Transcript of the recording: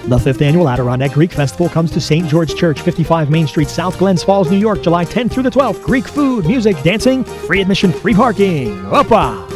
The 5th Annual Adirondack Greek Festival comes to St. George Church, 55 Main Street, South Glens Falls, New York, July 10th through the 12th. Greek food, music, dancing, free admission, free parking. Opa!